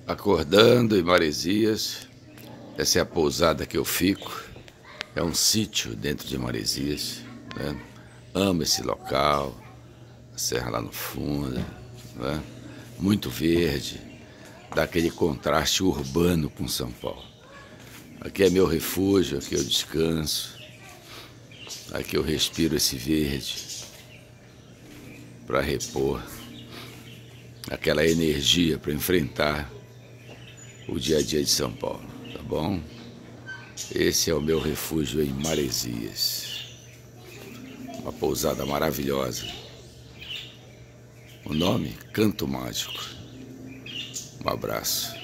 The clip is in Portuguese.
Acordando em Maresias. Essa é a pousada que eu fico. É um sítio dentro de Maresias, né? Amo esse local. A serra lá no fundo, né? Muito verde. Dá aquele contraste urbano com São Paulo. Aqui é meu refúgio, aqui eu descanso. Aqui eu respiro esse verde para repor aquela energia para enfrentar o dia a dia de São Paulo, tá bom? Esse é o meu refúgio em Maresias. Uma pousada maravilhosa. O nome, Canto Mágico. Um abraço.